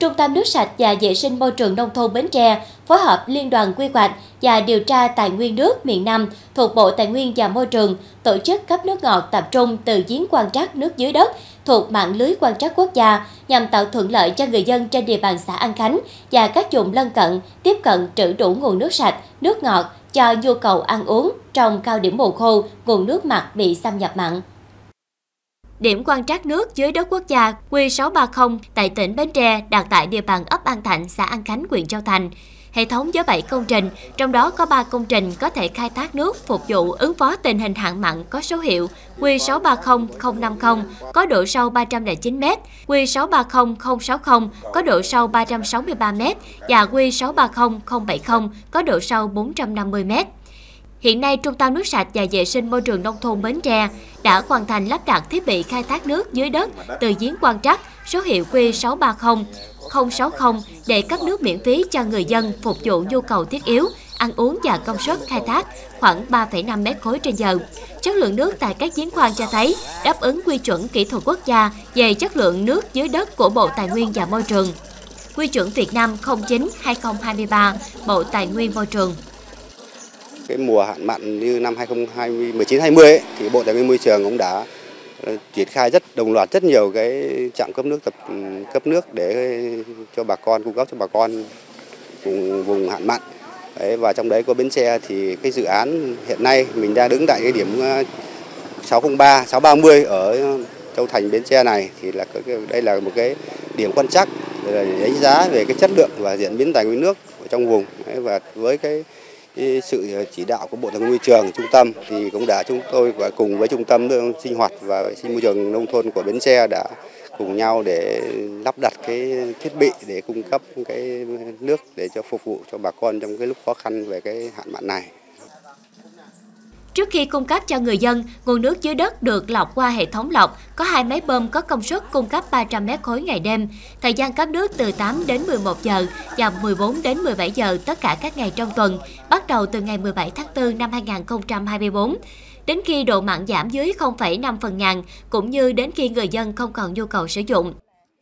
Trung tâm nước sạch và vệ sinh môi trường nông thôn Bến Tre phối hợp Liên đoàn Quy hoạch và Điều tra Tài nguyên nước miền Nam thuộc Bộ Tài nguyên và Môi trường tổ chức cấp nước ngọt tập trung từ giếng quan trắc nước dưới đất thuộc mạng lưới quan trắc quốc gia nhằm tạo thuận lợi cho người dân trên địa bàn xã An Khánh và các vùng lân cận tiếp cận trữ đủ nguồn nước sạch, nước ngọt cho nhu cầu ăn uống trong cao điểm mùa khô, nguồn nước mặt bị xâm nhập mặn. Điểm quan trắc nước dưới đất quốc gia Q630 tại tỉnh Bến Tre đặt tại địa bàn ấp An Thạnh, xã An Khánh, huyện Châu Thành. Hệ thống với 7 công trình, trong đó có 3 công trình có thể khai thác nước phục vụ ứng phó tình hình hạn mặn có số hiệu Q630050 có độ sâu 309 m, Q630060 có độ sâu 363 m và Q630070 có độ sâu 450 m. Hiện nay, Trung tâm nước sạch và vệ sinh môi trường nông thôn Bến Tre đã hoàn thành lắp đặt thiết bị khai thác nước dưới đất từ giếng quan trắc số hiệu Q630060 để cấp nước miễn phí cho người dân phục vụ nhu cầu thiết yếu, ăn uống và công suất khai thác khoảng 3,5 mét khối trên giờ. Chất lượng nước tại các giếng khoan cho thấy đáp ứng quy chuẩn kỹ thuật quốc gia về chất lượng nước dưới đất của Bộ Tài nguyên và Môi trường. Quy chuẩn Việt Nam 09/2023, Bộ Tài nguyên Môi trường. Cái mùa hạn mặn như năm 2019-20 thì Bộ Tài nguyên Môi trường cũng đã triển khai đồng loạt rất nhiều cái trạm cấp nước để cho bà con, cung cấp cho bà con vùng hạn mặn. Đấy, và trong đấy có Bến Tre thì cái dự án hiện nay mình đang đứng tại cái điểm 630 ở Châu Thành, Bến Tre này thì đây là một cái điểm quan trắc để đánh giá về cái chất lượng và diễn biến tài nguyên nước ở trong vùng. Đấy, và với cái sự chỉ đạo của Bộ Tài nguyên Môi trường, trung tâm thì cũng đã chúng tôi và cùng với trung tâm sinh hoạt và vệ sinh môi trường nông thôn của Bến Tre đã cùng nhau để lắp đặt cái thiết bị để cung cấp cái nước để cho phục vụ cho bà con trong cái lúc khó khăn về cái hạn mặn này. Trước khi cung cấp cho người dân, nguồn nước dưới đất được lọc qua hệ thống lọc, có 2 máy bơm có công suất cung cấp 300 mét khối ngày đêm. Thời gian cấp nước từ 8 đến 11 giờ và 14 đến 17 giờ tất cả các ngày trong tuần, bắt đầu từ ngày 17 tháng 4 năm 2024. Đến khi độ mặn giảm dưới 0,5 phần ngàn, cũng như đến khi người dân không còn nhu cầu sử dụng.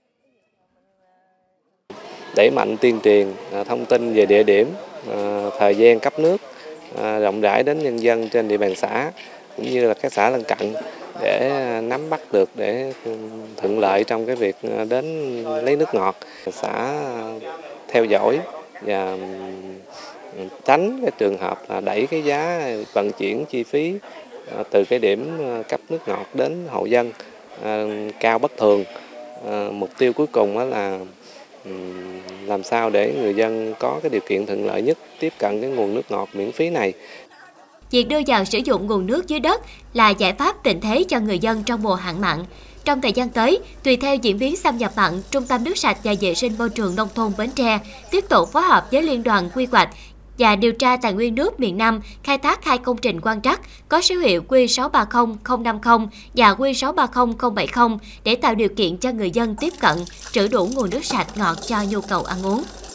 Đẩy mạnh tuyên truyền thông tin về địa điểm, thời gian cấp nước rộng rãi đến nhân dân trên địa bàn xã cũng như là các xã lân cận để nắm bắt được, để thuận lợi trong cái việc đến lấy nước ngọt. Xã theo dõi và tránh cái trường hợp là đẩy cái giá vận chuyển chi phí từ cái điểm cấp nước ngọt đến hộ dân cao bất thường. Mục tiêu cuối cùng đó là làm sao để người dân có cái điều kiện thuận lợi nhất tiếp cận cái nguồn nước ngọt miễn phí này. Việc đưa vào sử dụng nguồn nước dưới đất là giải pháp tình thế cho người dân trong mùa hạn mặn. Trong thời gian tới, tùy theo diễn biến xâm nhập mặn, Trung tâm nước sạch và vệ sinh môi trường nông thôn Bến Tre tiếp tục phối hợp với Liên đoàn Quy hoạch và Điều tra Tài nguyên nước miền Nam khai thác 2 công trình quan trắc có số hiệu Q630050 và Q630070 để tạo điều kiện cho người dân tiếp cận trữ đủ nguồn nước sạch ngọt cho nhu cầu ăn uống.